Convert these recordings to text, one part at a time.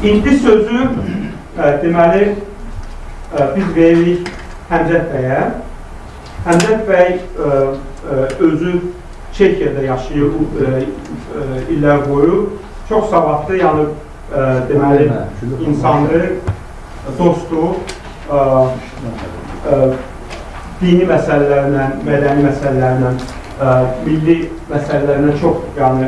İndi sözü deməli biz veririk Həmzət bəyə. Həmzət bəy özü Çekiyada yaşayır illər boyu. Çox savadlı, yəni deməli insandır, dostdur, dini məsələlərlə, mədəni məsələlərlə, milli məsələlərlə çox yəni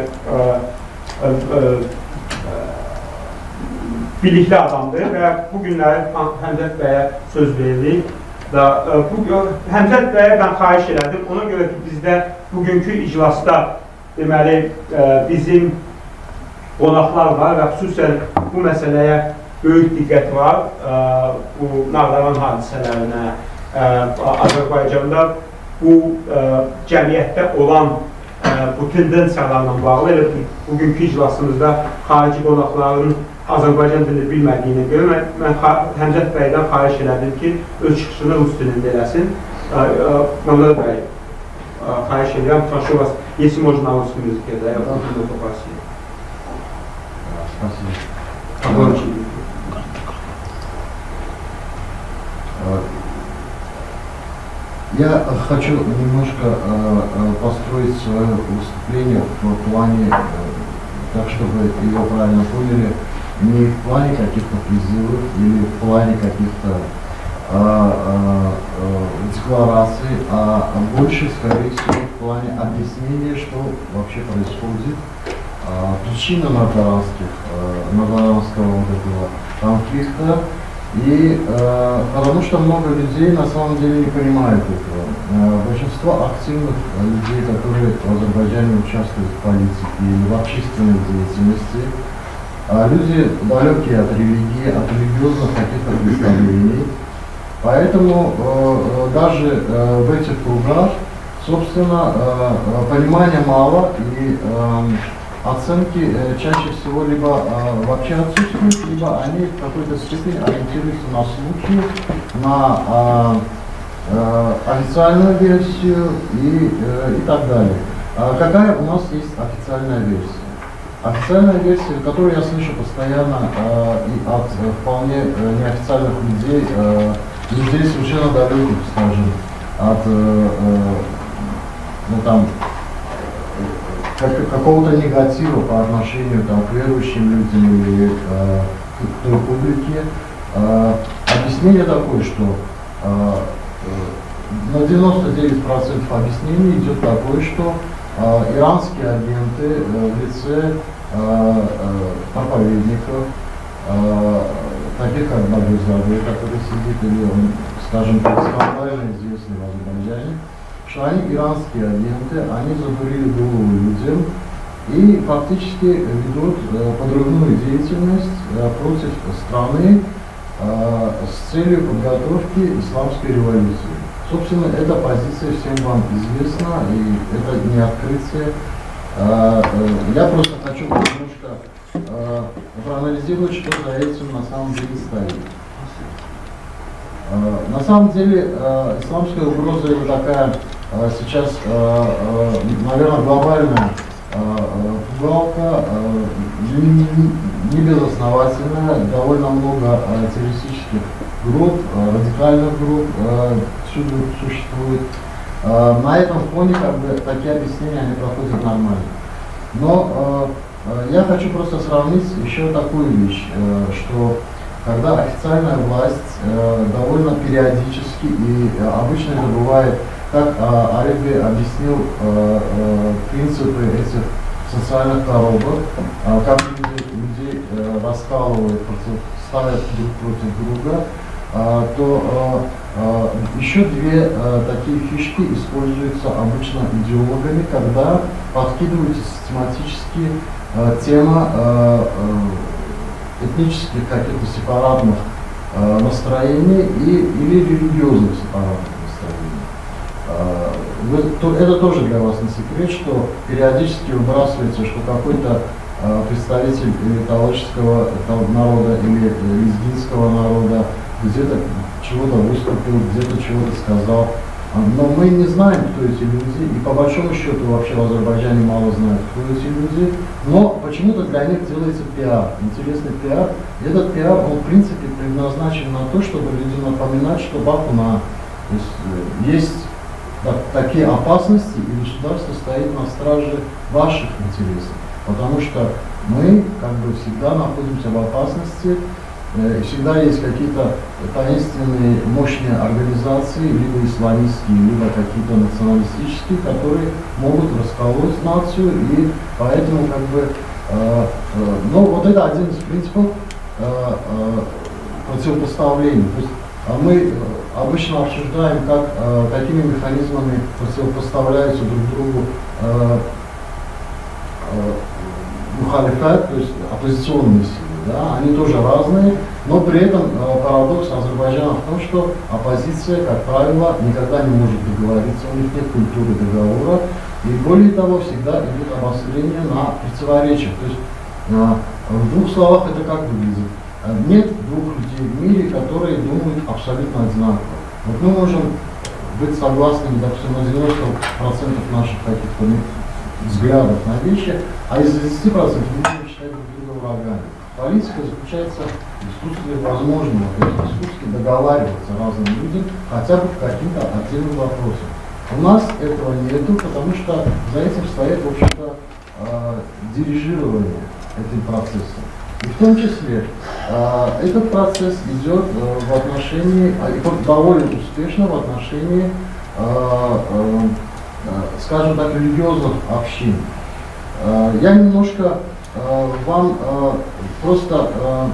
bilikli adamdır və bu günləri Həmzət bəyə söz veririk. Həmzət bəyə mən xahiş elədim, ona görə ki, bizdə bugünkü iclasda deməli bizim qonaqlar var və xüsusən bu məsələyə böyük diqqət var. Bu Nağdaran hadisələrinə, Azərbaycanda bu cəmiyyətdə olan bu tendensiyalarla bağlı, elə bugünkü iclasımızda xarici qonaqların Azərbaycan dilini bilmədiyinə görə mən Həmzət bəydən xahiş elədim ki, öz çıxışını rus dilində eləsin. Məmməd bəy, xahiş edirəm, прошу вас, если можно на русском языке, да, я вас буду попросить. Спасибо. Я хочу немножко построить свое выступление в плане, так чтобы его правильно поняли, не в плане каких-то призывов или в плане каких-то деклараций, а больше, скорее всего, в плане объяснения, что вообще происходит, причина нагдаранского вот этого конфликта, и потому что много людей на самом деле не понимают этого. Большинство активных людей, которые в Азербайджане участвуют в политике или в общественной деятельности, люди далекие от религии, от религиозных каких-то представлений. Поэтому даже в этих кругах, собственно, понимания мало и оценки чаще всего либо вообще отсутствуют, либо они в какой-то степени ориентируются на слухи, на официальную версию и так далее. Какая у нас есть официальная версия? Официальная версия, которую я слышу постоянно и от вполне неофициальных людей, людей совершенно далеких, скажем, от какого-то негатива по отношению там, к верующим людям или к той публике. Объяснение такое, что на 99% объяснений идет такое, что иранские агенты в лице проповедников, таких как Багирзаде, который сидит, или он, скажем так, скандально известный в Азербайджане, что они иранские агенты, они задурили голову людям и фактически ведут подрывную деятельность против страны с целью подготовки исламской революции. Собственно, эта позиция всем вам известна, и это не открытие. Я просто хочу немножко проанализировать, что за этим на самом деле стоит. На самом деле, исламская угроза это такая сейчас, наверное, глобальная пугалка, не безосновательная, довольно много террористических групп, радикальных групп всюду существует. На этом фоне как бы такие объяснения они проходят нормально. Но я хочу просто сравнить еще такую вещь, что когда официальная власть довольно периодически и обычно это бывает, как Алиби объяснил принципы этих социальных коробок, как людей раскалывают, ставят друг против друга, то еще две такие фишки используются обычно идеологами, когда подкидывается систематически тема этнических каких-то сепаратных настроений или религиозных сепаратных настроений. Это тоже для вас не секрет, что периодически выбрасывается, что какой-то представитель или тавлического народа или лезгинского народа где-то чего-то выступил, где-то чего-то сказал. Но мы не знаем, кто эти люди, и по большому счету вообще в Азербайджане мало знают, кто эти люди, но почему-то для них делается пиар, интересный пиар. И этот пиар, он в принципе предназначен на то, чтобы людям напоминать, что Бакуна, то есть такие опасности, и государство стоит на страже ваших интересов, потому что мы как бы всегда находимся в опасности. Всегда есть какие-то таинственные, мощные организации, либо исламистские, либо какие-то националистические, которые могут расколоть нацию, и поэтому как бы, ну вот это один из принципов противопоставления. То есть, мы обычно обсуждаем, какими механизмами противопоставляются друг другу мухалифат, то есть оппозиционные силы. Да, они тоже разные, но при этом парадокс Азербайджана в том, что оппозиция, как правило, никогда не может договориться, у них нет культуры договора, и более того, всегда идет обострение на противоречиях. То есть в двух словах это как выглядит? Нет двух людей в мире, которые думают абсолютно одинаково. Вот мы можем быть согласными, допустим, на 90% наших каких-то взглядов на вещи, а из 10% мы будем считать друг друга врагами. Политика заключается в искусстве возможного, то есть в искусстве договариваться разным людям хотя бы по каким-то отдельным вопросам. У нас этого нету, потому что за этим стоит, в общем-то, дирижирование этим процессом. И в том числе этот процесс идет в отношении, довольно успешно в отношении, скажем так, религиозных общин. Я немножко вам просто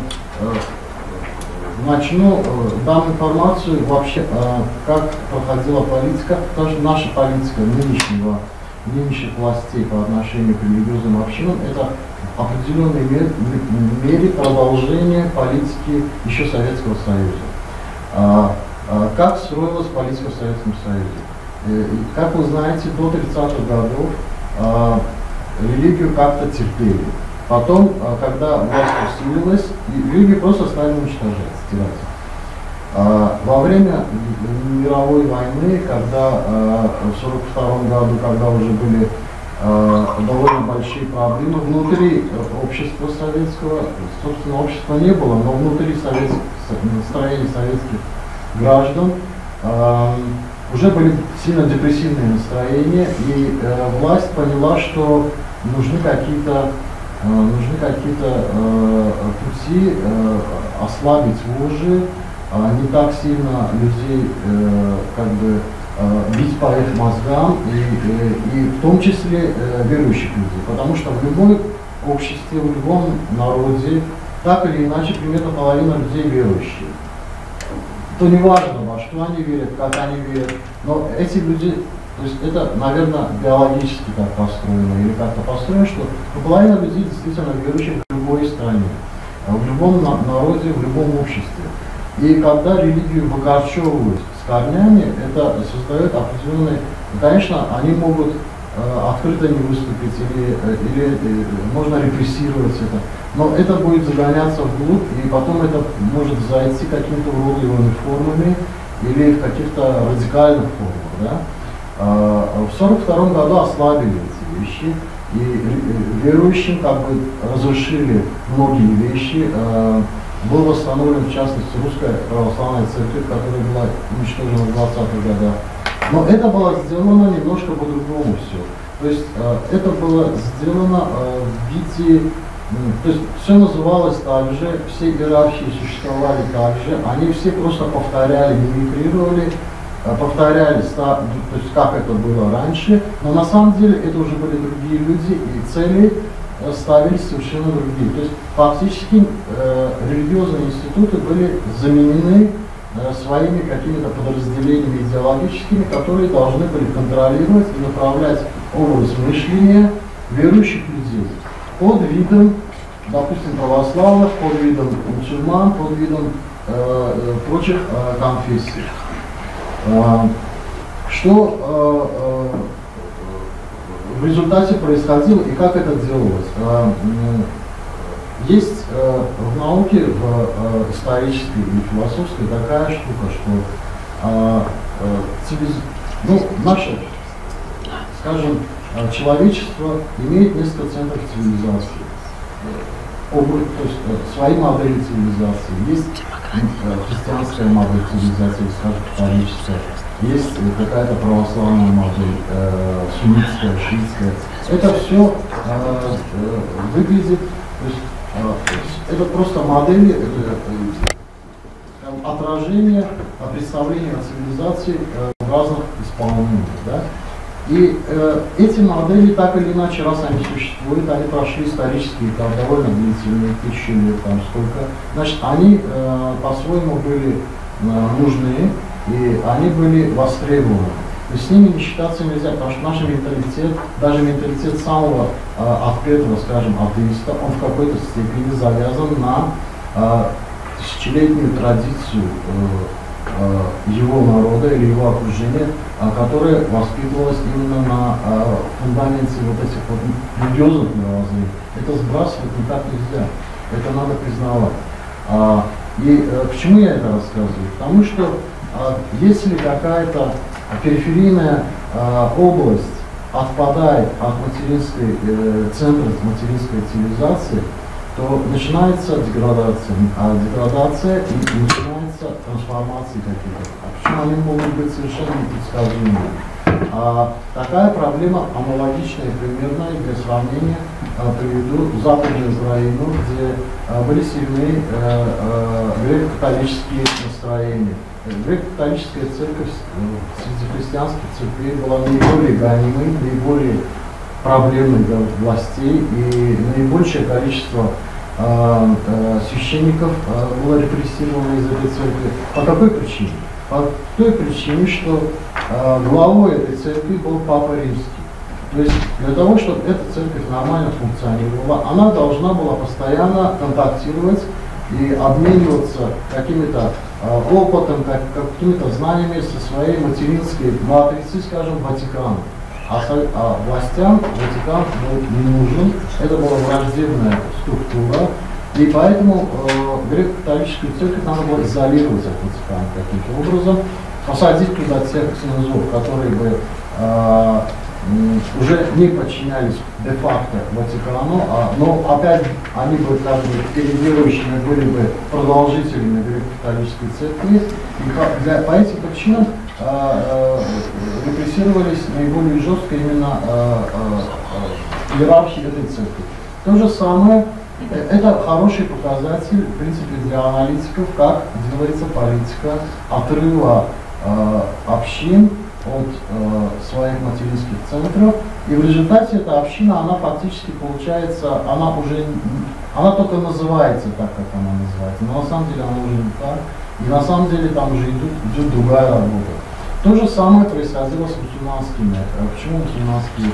начну, дам информацию вообще, как проходила политика, потому что наша политика нынешних властей по отношению к религиозным общинам – это в определенной мере продолжение политики еще Советского Союза. Как строилась политика в Советском Союзе? Как вы знаете, до 30-х годов религию как-то терпели. Потом, когда власть усилилась, религию просто стали уничтожать, стирать. Во время мировой войны, когда в 1942 году, когда уже были довольно большие проблемы, внутри общества советского, собственно, общества не было, но внутри настроений советских граждан уже были сильно депрессивные настроения, и власть поняла, что нужны какие-то пути ослабить вожжи, не так сильно людей как бы бить по их мозгам, и в том числе верующих людей, потому что в любом обществе, в любом народе так или иначе примерно половина людей верующие. То не важно, во что они верят, как они верят, но эти люди, то есть это, наверное, биологически так построено или как-то построено, что половина людей действительно верующих в любой стране, в любом народе, в любом обществе. И когда религию выкорчевывают с корнями, это создает определенные, конечно, они могут открыто не выступить или можно репрессировать это, но это будет загоняться вглубь, и потом это может зайти какими-то уродливыми формами или в каких-то радикальных формах. Да? В 1942 году ослабили эти вещи, и верующим как бы разрешили многие вещи. Был восстановлен, в частности, Русская Православная Церковь, которая была уничтожена в 20-х годах. Но это было сделано немножко по-другому все. То есть это было сделано в виде, то есть все называлось так же, все иерархии существовали так же, они все просто повторяли, мимикрировали, повторяли, то есть как это было раньше, но на самом деле это уже были другие люди, и цели ставились совершенно другие. То есть фактически религиозные институты были заменены своими какими-то подразделениями идеологическими, которые должны были контролировать и направлять образ мышления верующих людей под видом, допустим, православных, под видом мусульман, под видом прочих конфессий. Что в результате происходило и как это делалось? Есть в науке, в исторической и философской такая штука, что Ну, наше, скажем, человечество имеет несколько центров цивилизации. То есть свои модели цивилизации. Есть христианская модель цивилизации, скажем, католическая. Есть какая-то православная модель, суннитская, шиитская. Это все выглядит, то есть, это просто модели, отражение представления о цивилизации в разных исполнениях. Да? И эти модели, так или иначе, раз они существуют, они прошли исторические, там, довольно длительные, тысячи лет, там сколько, значит, они по-своему были нужны, и они были востребованы. И с ними не считаться нельзя, потому что наш менталитет, даже менталитет самого открытого, скажем, атеиста, он в какой-то степени завязан на тысячелетнюю традицию его народа или его окружения, которое воспитывалось именно на фундаменте вот этих вот религиозных мировоззрений. Это сбрасывать никак нельзя, это надо признавать. И почему я это рассказываю? Потому что если какая-то периферийная область отпадает от материнской центра материнской цивилизации, то начинается деградация, а деградация и начинается трансформации какие-то. Почему они могут быть совершенно непредсказуемыми? Такая проблема аналогичная примерно, и для сравнения приведу Западную Украину, где были сильны греко-католические настроения. Греко-католическая церковь среди христианских церквей была наиболее гонимой, наиболее проблемной для властей, и наибольшее количество священников было репрессировано из этой церкви. По какой причине? По той причине, что главой этой церкви был Папа Римский. То есть для того, чтобы эта церковь нормально функционировала, она должна была постоянно контактировать и обмениваться какими-то опытом, какими-то знаниями со своей материнской матрицей, скажем, Ватиканом. А властям Ватикан был не нужен, это была враждебная структура, и поэтому греко-католическую церковь надо было изолировать от Ватикана каким-то образом, посадить туда тех князов, которые бы уже не подчинялись де-факто Ватикану, но опять они бы как бы переделывающими были бы продолжителями греко-католической церкви, и по этим причинам репрессировались наиболее жестко именно иерархи этой церкви. То же самое, это хороший показатель, в принципе, для аналитиков, как делается политика отрыва общин от своих материнских центров, и в результате эта община, она фактически получается, она только называется так, как она называется, но на самом деле она уже не так, и на самом деле там уже идет другая работа. То же самое происходило с мусульманскими. Почему мусульманские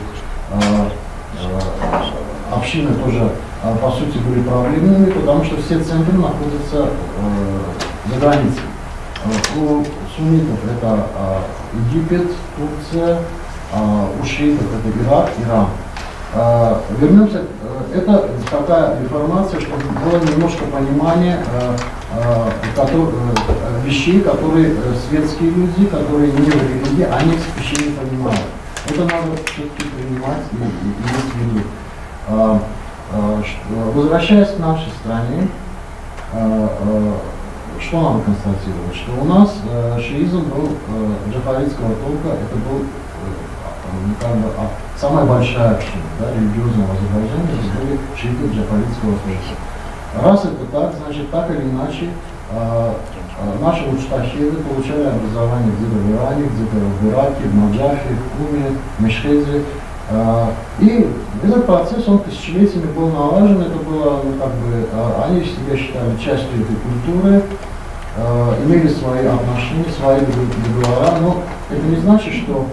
общины тоже, по сути, были проблемными? Потому что все центры находятся за границей. У суннитов это Египет, Турция, у шиитов это Ирак, Иран. Вернемся, это такая информация, чтобы было немножко понимание вещей, которые светские люди, которые не в религии, они их вообще не понимают. Это надо все-таки принимать и иметь в виду. Возвращаясь к нашей стране, что надо констатировать? Что у нас шиизм был джафаритского толка, это был как бы самая большая община, да, религиозного Азербайджана, это были шииты джафаритского толка. Раз это так, значит, так или иначе, наши муджтахиды получали образование где-то в Иране, где-то в Ираке, в Наджафе, в Куме, в Мешхеде. И этот процесс, он тысячелетиями был налажен, это было, ну, как бы, они себя считали частью этой культуры, имели свои отношения, свои договора, но это не значит, что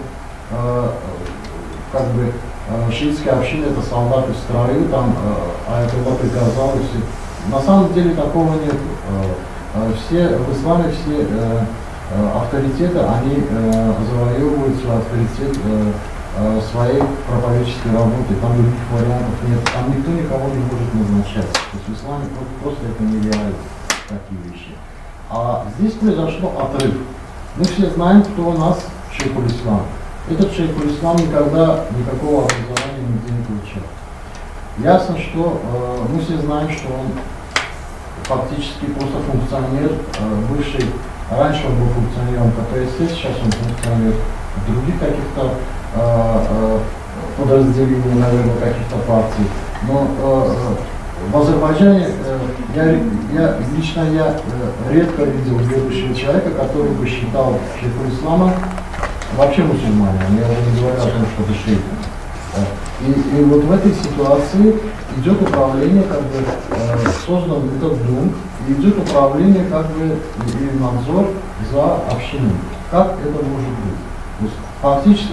как бы шиитская община это солдаты в строю, там Аятолла приказал, на самом деле такого нет. Все в исламе, все авторитеты, они завоевывают свой авторитет своей проповедческой работы. Там других вариантов нет. Там никто никого не может назначать. То есть в исламе просто это нереально, такие вещи. А здесь произошел отрыв. Мы все знаем, кто у нас шейхуль ислам. Этот шейхуль ислам никогда никакого образования нигде не получал. Ясно, что мы все знаем, что он фактически просто функционер, бывший, раньше он был функционером КПСС, сейчас он функционер других каких-то подразделений, наверное, каких-то партий. Но в Азербайджане лично я редко видел верующего человека, который бы считал шейхуль ислама вообще мусульманин. Я уже не говорю о том, что это шейх. И вот в этой ситуации идет управление, как бы создан этот дом, и идет управление, как бы, и надзор за общиной. Как это может быть? То есть, фактически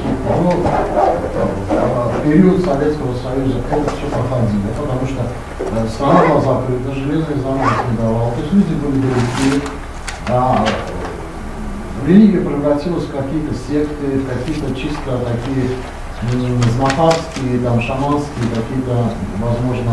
в период Советского Союза это все проходило, потому что страна была закрыта, железный занавес не давал, то есть люди были далеки, религия превратилась в какие-то секты, какие-то чисто такие знахарские, там, шаманские, какие-то, возможно,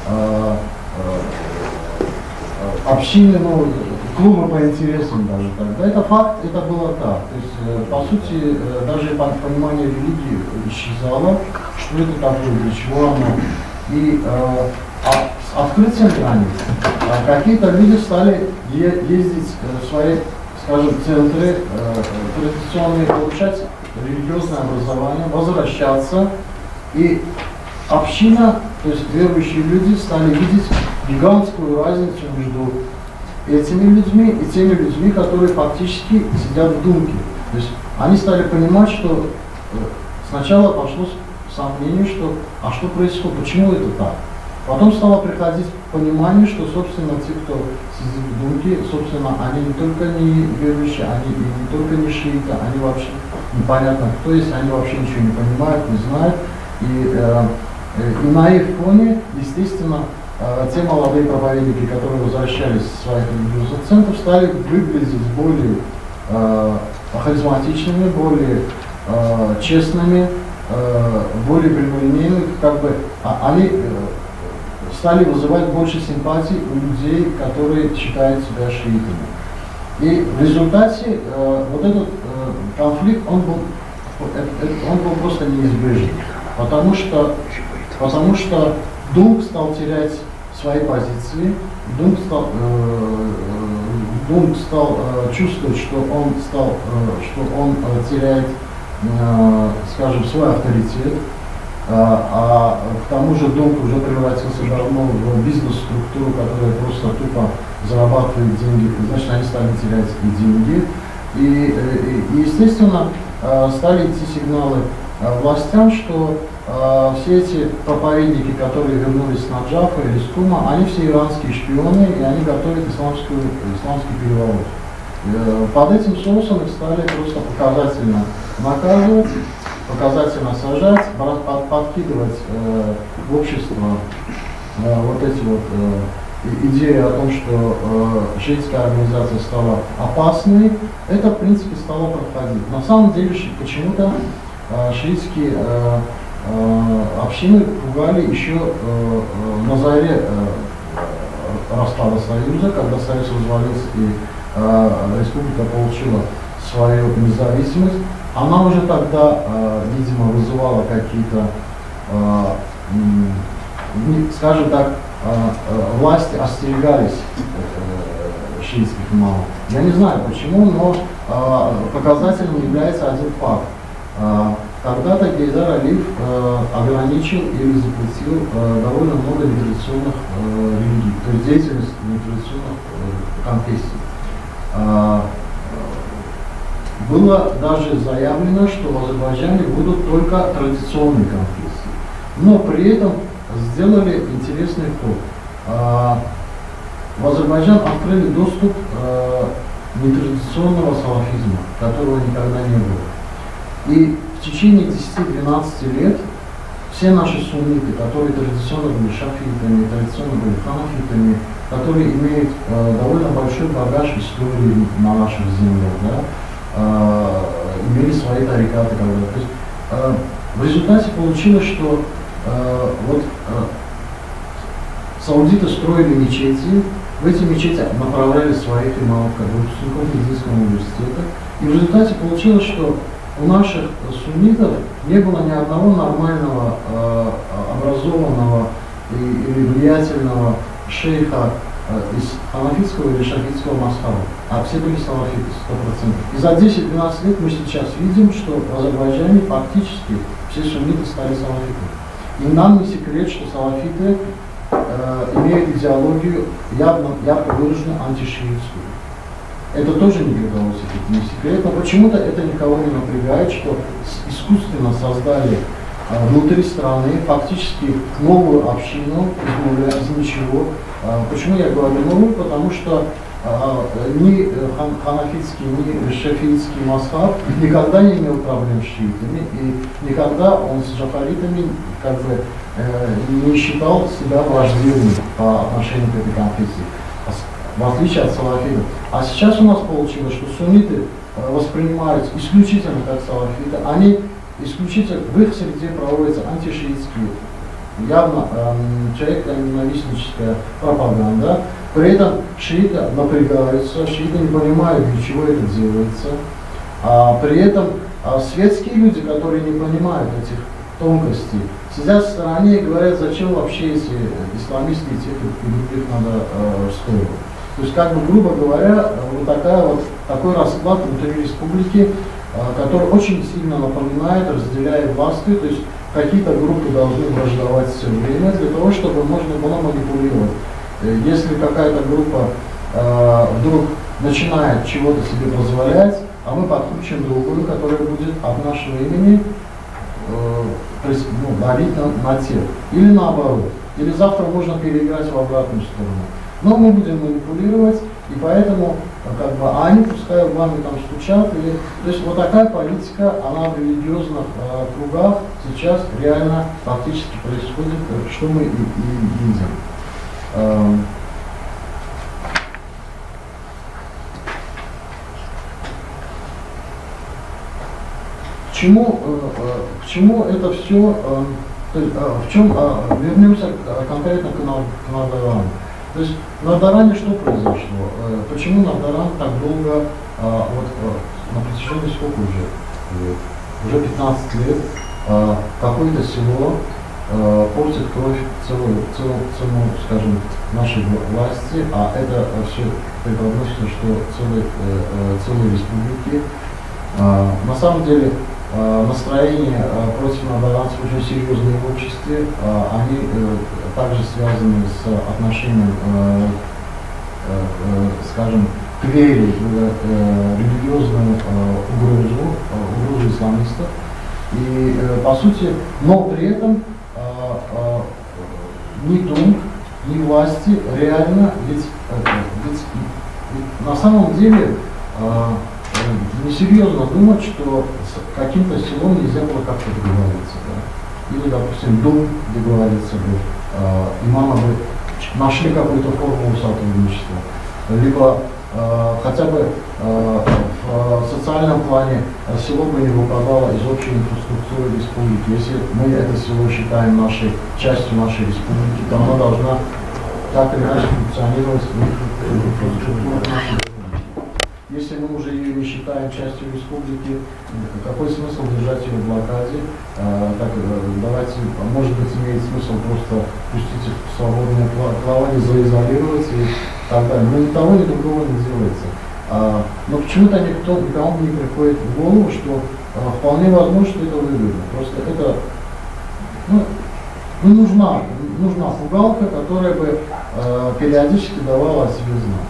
общины, ну, клубы по интересам даже так. Да, это факт, это было так. То есть, по сути, даже понимание религии исчезало, что это такое, для чего оно. И с открытием границ какие-то люди стали ездить в свои, скажем, центры традиционные, получать религиозное образование, возвращаться. И община, то есть верующие люди, стали видеть гигантскую разницу между этими людьми и теми людьми, которые фактически сидят в думке. То есть они стали понимать, что сначала пошло сомнение, что а что происходит, почему это так? Потом стало приходить понимание, что, собственно, те, кто сидит в думке, собственно, они не только не верующие, они не только не шииты, они вообще непонятно кто есть, они вообще ничего не понимают, не знают. И на их фоне, естественно, те молодые проповедники, которые возвращались из своих религиозных центров, стали выглядеть более харизматичными, более честными, более прямолинейными, как бы они стали вызывать больше симпатий у людей, которые считают себя шиитами. И в результате вот этот конфликт, он был просто неизбежен, потому что Дунк стал терять свои позиции, Дунк стал чувствовать, что он теряет, скажем, свой авторитет, а к тому же Дунк уже превратился давно в бизнес-структуру, которая просто тупо зарабатывает деньги, значит, они стали терять и деньги. И естественно, стали идти сигналы властям, что все эти проповедники, которые вернулись с Наджафа или с Кума, они все иранские шпионы, и они готовят исламский переворот. Под этим соусом их стали просто показательно наказывать, показательно сажать, подкидывать в общество вот эти вот идеи о том, что шиитская организация стала опасной. Это, в принципе, стало проходить. На самом деле, почему-то шиитские общины пугали еще на заре распада Союза, когда Союз развалился и республика получила свою независимость. Она уже тогда, видимо, вызывала какие-то, скажем так, власти остерегались шиитских имамов. Я не знаю почему, но показательным является один факт. Когда-то Гейдар Алиев ограничил или запретил довольно много нетрадиционных религий, то есть деятельность нетрадиционных конфессий. Было даже заявлено, что в Азербайджане будут только традиционные конфессии. Но при этом сделали интересный ход. В Азербайджан открыли доступ нетрадиционного салафизма, которого никогда не было. И в течение 10-12 лет все наши сунниты, которые традиционно были шафитами, традиционно были ханафитами, которые имеют довольно большой багаж истории на наших землях, да, имели свои тарикаты когда-то. То есть, в результате получилось, что саудиты строили мечети, в эти мечети направляли своих имамов, как выпускников медицинского университета, и в результате получилось, что у наших суннитов не было ни одного нормального, образованного или влиятельного шейха из ханафитского или шафитского масхаба, а все были салафиты, 100%. И за 10-12 лет мы сейчас видим, что в Азербайджане фактически все сунниты стали салафитами. И нам не секрет, что салафиты имеют идеологию ярко выраженную антишиитскую. Это тоже не для кого не секрет, но почему-то это никого не напрягает, что искусственно создали внутри страны фактически новую общину из ничего. Почему я говорю новую? Потому что ни ханафитский, ни шафиитский масхаб никогда не имел проблем с шиитами, и никогда он с джафаритами как бы не считал себя враждебным по отношению к этой конфессии, в отличие от салафитов. А сейчас у нас получилось, что сунниты воспринимаются исключительно как салафиты, они исключительно, в их среде проводятся антишиитские, явно человеконенавистническая пропаганда. При этом шииты напрягаются, шииты не понимают, для чего это делается. А при этом светские люди, которые не понимают этих тонкостей, сидят в стороне и говорят, зачем вообще эти исламисты и тех и других надо стоить. То есть, как бы, грубо говоря, вот такой расклад внутри республики, который очень сильно напоминает, разделяет власти, то есть какие-то группы должны враждовать все время для того, чтобы можно было манипулировать. Если какая-то группа вдруг начинает чего-то себе позволять, а мы подключим другую, которая будет от нашего имени давить на тех. Или наоборот. Или завтра можно переиграть в обратную сторону. Но мы будем манипулировать, и поэтому как бы, они пускай в вами там стучат. То есть вот такая политика, она в религиозных кругах сейчас реально фактически происходит, что мы и видим. К чему это все, в чем, вернемся конкретно к Нардарану. То есть в Нардаране что произошло? Почему Нардаран так долго, на протяжении сколько уже 15 лет, какое-то село портит кровь целому, скажем, нашей власти, а это все преподносится, что целой республики. На самом деле настроения против нардаранцев очень серьезные в обществе, они также связаны с отношением, скажем, к вере в религиозную угрозу исламистов. И по сути, но при этом ни Дум, ни власти реально, ведь на самом деле несерьезно думать, что с каким-то селом нельзя было как-то договориться. Да? Или, допустим, Дум договориться бы, имамы бы нашли какую-то формулу сотрудничества. Либо хотя бы в социальном плане село бы не выпадало из общей инфраструктуры республики. Если мы это село считаем частью нашей республики, то оно должна так или иначе функционировать в инфраструктуре. Если мы уже ее не считаем частью республики, какой смысл держать ее в блокаде? Давайте, может быть, имеет смысл просто пустить их в свободное плавание, заизолировать и так далее. Но ни того, ни другого не делается. Но почему-то никому не приходит в голову, что вполне возможно, что это выгодно. Просто это нужна пугалка, которая бы периодически давала о себе знать.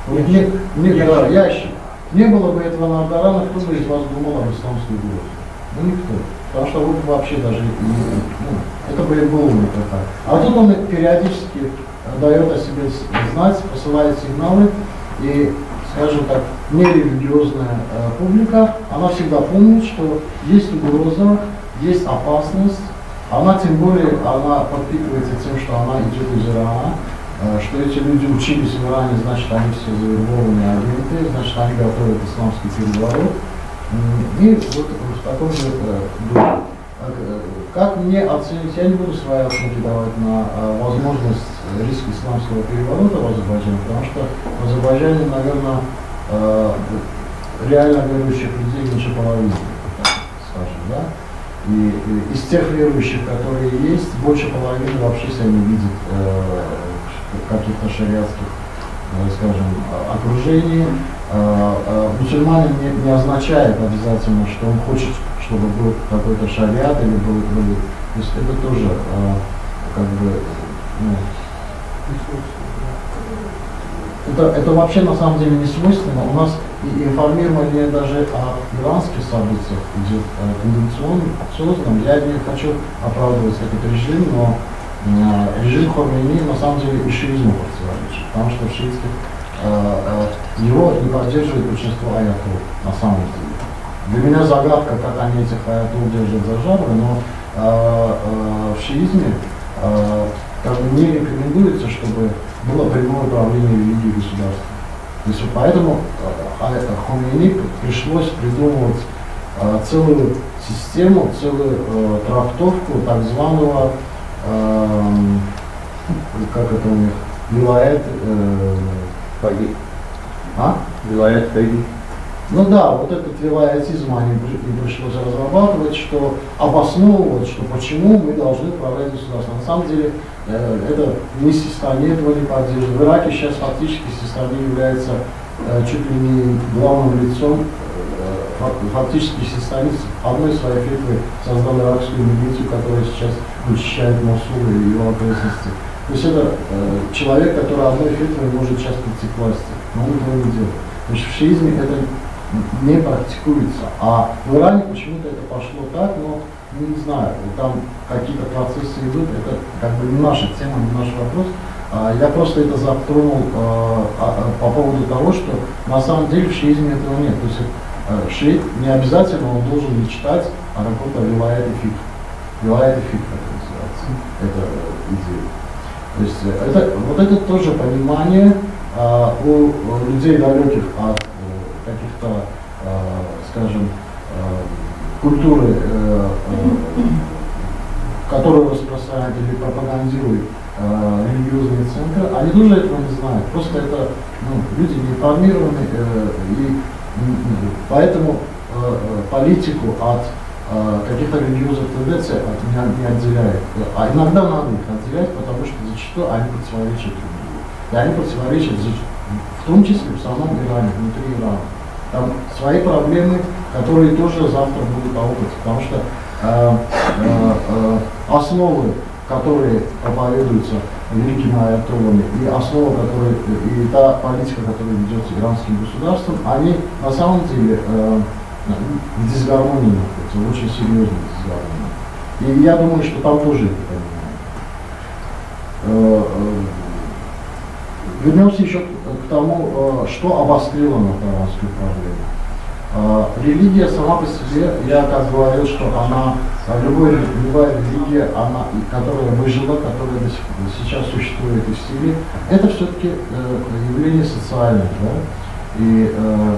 Ящик. Не было бы этого Нардарана, кто бы из вас думал об исламской угрозе? Ну никто. Потому что вы вообще даже это были головы такая. А тут он периодически дает о себе знать, посылает сигналы, и, скажем так, нерелигиозная публика, она всегда помнит, что есть угроза, есть опасность, она тем более, она подпитывается тем, что она идет из Ирана, что эти люди учились в Иране, значит, они все завербованные агенты, значит, они готовят исламский переворот. И вот в таком же духе. Как мне оценить, я не буду свои оценки давать на возможность риска исламского переворота в Азербайджане, потому что в Азербайджане, наверное, реально верующих людей меньше половины. И из тех верующих, которые есть, больше половины вообще себя не видит каких-то шариатских, скажем, окружений. Мусульманин не означает обязательно, что он хочет, чтобы был какой-то шариат или был. То есть это тоже как бы, это вообще на самом деле не свойственно. У нас и информирование даже о иранских событиях идет тенденциозно. Я не хочу оправдывать этот режим, но режим Хомейни на самом деле и шиизму противоречит, потому что в шиитских его не поддерживает большинство аятол на самом деле. Для меня загадка, как они этих аятол держат за жабры, но в шиизме как бы не рекомендуется, чтобы было прямое управление религией государства. То есть поэтому Хомейни пришлось придумывать целую систему, целую трактовку так званого, как это у них, вилает Фаги. Вилает Фаги. Ну да, вот этот вилаятизм им пришлось разрабатывать, что обосновывать, что почему мы должны управлять государством. На самом деле это ни Систани этого не поддерживает. В Ираке сейчас фактически Систани является чуть ли не главным лицом, фактически Систани одной своей фитвы создал иракскую милицию, которая сейчас вычищает Мосул и его окрестности. То есть это человек, который одной фитвой может сейчас прийти к власти, но он этого не делает. То есть в шиизме это не практикуется. А в Иране почему-то это пошло так, но не знаю, там какие-то процессы идут, это как бы не наша тема, не наш вопрос. Я просто это затронул по поводу того, что на самом деле в шиизме этого нет. То есть шиит не обязательно он должен мечтать о каком-то вилаяте фикх. Вилаяте фикх, как это называется, это идея. То есть вот это тоже понимание у людей далеких от каких-то, скажем, культуры, которую распространяет или пропагандирует религиозные центры, они тоже этого не знают. Просто это люди не информированы, и поэтому политику от каких-то религиозных тенденций не отделяет. А иногда надо их отделять, потому что зачастую они противоречат друг другу. И они противоречат в том числе в самом Иране, внутри Ирана. Там свои проблемы, которые тоже завтра будут на опыте, потому что основы, которые проповедуются великими аятоллами, и основа, и та политика, которая ведется иранским государством, они на самом деле в дисгармонии находятся, в очень серьезной дисгармонии. И я думаю, что там тоже это понимают. Вернемся еще к тому, что обострило натаранскую проблему. Религия сама по себе, я как говорил, что она, любая религия, которая выжила, которая сейчас существует и в силе, это все-таки явление социальное. Да? И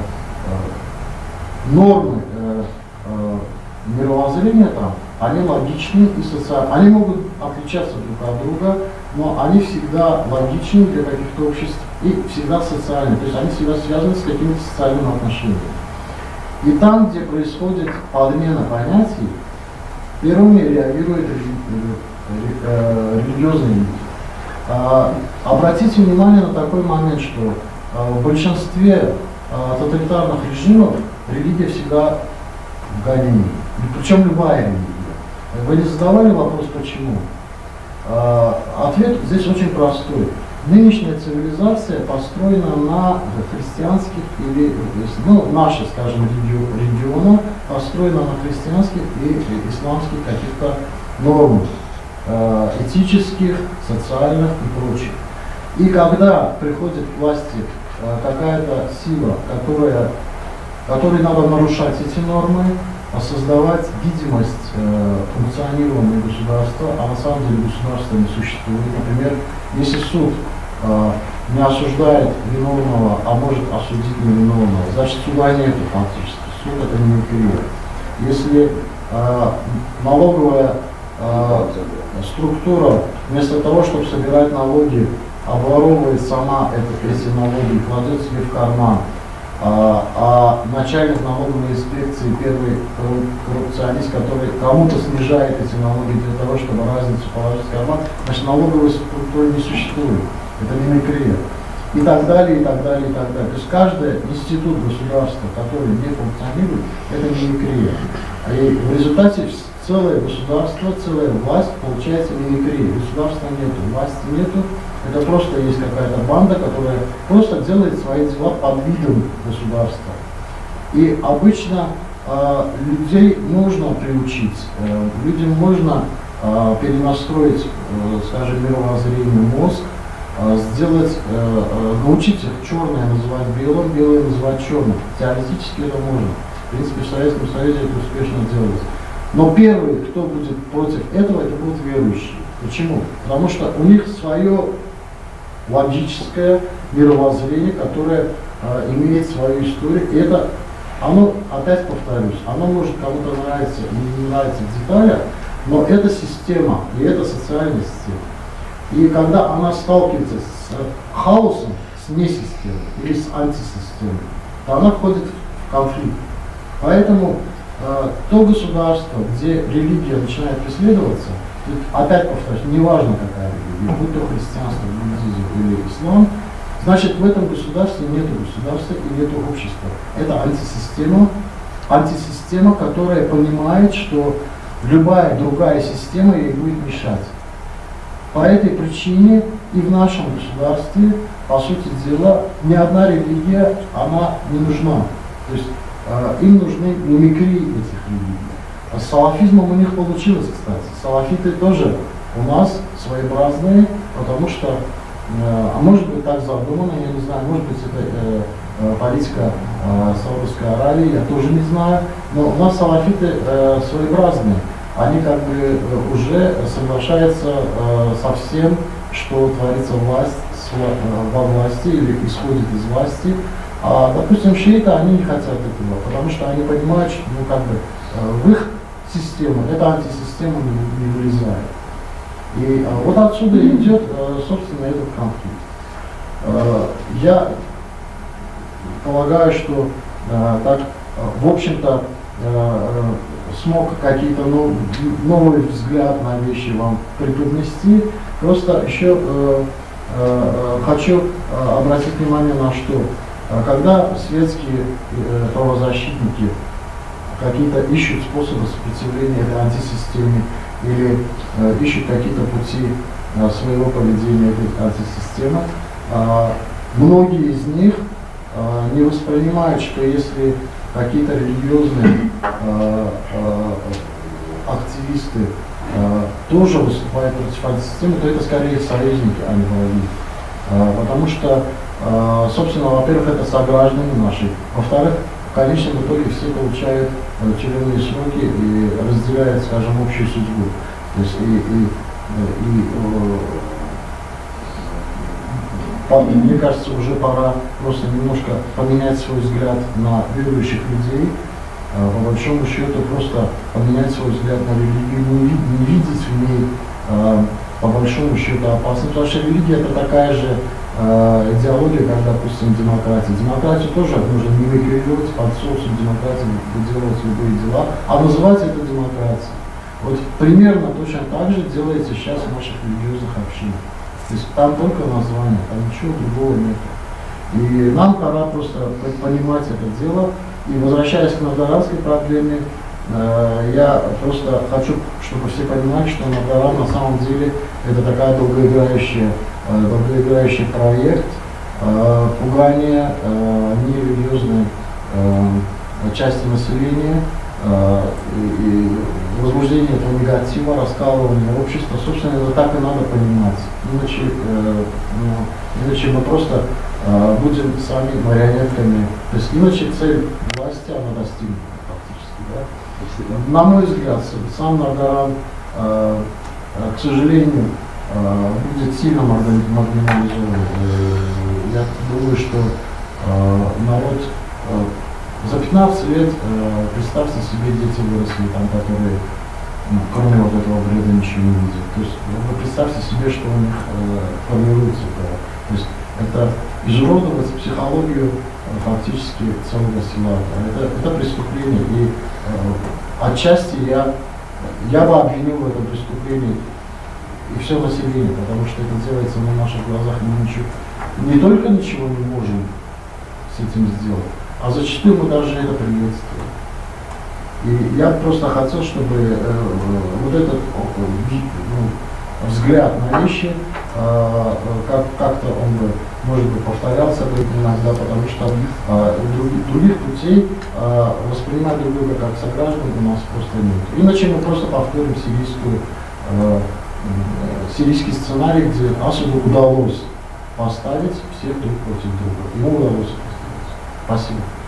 нормы мировоззрения там, они логичны и социальны. Они могут отличаться друг от друга, но они всегда логичны для каких-то обществ и всегда социальны. То есть они всегда связаны с какими-то социальными отношениями. И там, где происходит подмена понятий, первыми реагируют религиозные люди. Обратите внимание на такой момент, что в большинстве тоталитарных режимов религия всегда в гонении. Причем любая религия. Вы не задавали вопрос, почему? Ответ здесь очень простой. Нынешняя цивилизация построена на христианских или, наши, скажем, региона построена на христианских и исламских каких-то нормах, этических, социальных и прочих. И когда приходит к власти какая-то сила, которой надо нарушать эти нормы, создавать видимость функционирования государства, а на самом деле государства не существует. Например, если суд не осуждает виновного, а может осудить невиновного, значит суда нет фактически. Суд это не империя. Если налоговая структура вместо того, чтобы собирать налоги, обворовывает сама эти налоги и кладет себе в карман, а начальник налоговой инспекции, первый коррупционист, который кому-то снижает эти налоги для того, чтобы разницу положить в карман, значит, налоговой структуры не существует. Это мимикрия. И так далее, и так далее, и так далее. То есть каждый институт государства, который не функционирует, это мимикрия. И в результате целое государство, целая власть получается мимикрия. Государства нету, власти нету. Это просто есть какая-то банда, которая просто делает свои дела под видом государства. И обычно людей можно приучить, людям можно перенастроить, скажем, мировоззрение, мозг, сделать, научить их черное называть белым, белое называть черным. Теоретически это можно. В принципе, в Советском Союзе это успешно делалось. Но первые, кто будет против этого, это будут верующие. Почему? Потому что у них свое логическое мировоззрение, которое имеет свою историю. И это, оно, опять повторюсь, оно может кому-то нравиться или не нравиться в деталях, но это система, и это социальная система. И когда она сталкивается с хаосом, с несистемой или с антисистемой, то она входит в конфликт. Поэтому то государство, где религия начинает преследоваться, опять повторюсь, неважно какая религия, будь то христианство, буддизм или ислам, значит в этом государстве нет государства и нет общества. Это антисистема, которая понимает, что любая другая система ей будет мешать. По этой причине и в нашем государстве, по сути дела, ни одна религия, она не нужна. То есть им нужны мимикрии этих религий. С салафизмом у них получилось, кстати. Салафиты тоже у нас своеобразные, потому что, а может быть так задумано, я не знаю, может быть это политика Саудовской Аравии, я тоже не знаю, но у нас салафиты своеобразные. Они как бы уже соглашаются со всем, что творится во власти или исходит из власти. А, допустим, шииты, они не хотят этого, потому что они понимают, что ну, как бы, в их систему эта антисистема не вылезает. И вот отсюда идет, собственно, этот конфликт. Я полагаю, что так, в общем-то, смог какие-то новый взгляд на вещи вам преподнести. Просто еще хочу обратить внимание на что. Когда светские правозащитники какие-то ищут способы сопротивления этой антисистеме или ищут какие-то пути своего поведения этой антисистемы, многие из них не воспринимают, что если какие-то религиозные активисты тоже выступают против антисистемы, то это скорее союзники, а не враги. Потому что, собственно, во-первых, это сограждане наши, во-вторых, в конечном итоге все получают тюремные сроки и разделяют, скажем, общую судьбу. То есть мне кажется, уже пора просто немножко поменять свой взгляд на верующих людей, по большому счету просто поменять свой взгляд на религию, не видеть в ней по большому счету опасность, потому что религия это такая же идеология, как, допустим, демократия. Демократию тоже нужно мимикрировать, под соусом демократии делать любые дела, а называть это демократией. Вот примерно точно так же делается сейчас в наших религиозных общинах. То есть там только название, там ничего другого нет. И нам пора просто понимать это дело. И возвращаясь к новгородской проблеме, я просто хочу, чтобы все понимали, что Новгород на самом деле это такая долгоиграющий проект пугания нерелигиозной части населения, и возбуждение этого негатива, раскалывание общества. Собственно, это так и надо понимать. Иначе мы просто будем сами марионетками. То есть иначе цель власти, она достигнута фактически. Да? На мой взгляд, сам Новгород, к сожалению, будет сильно маргинализован. Я думаю, что народ за 15 лет, представьте себе, дети выросли там, которые, кроме вот этого бреда, ничего не видят. То есть вы представьте себе, что у них формируется. То есть это изуродовать психологию фактически целого села. Это преступление. И отчасти я бы обвинил в этом преступлении и все население, потому что это делается на наших глазах. Мы не только ничего не можем с этим сделать, а зачастую мы даже это приветствуем. И я просто хотел, чтобы вот этот взгляд на вещи как-то он бы, может быть, повторялся бы иногда, потому что других путей воспринимать друг друга как сограждан у нас просто нет. Иначе мы просто повторим сирийский сценарий, где Асаду удалось поставить всех друг против друга. Ему удалось это сделать. Спасибо.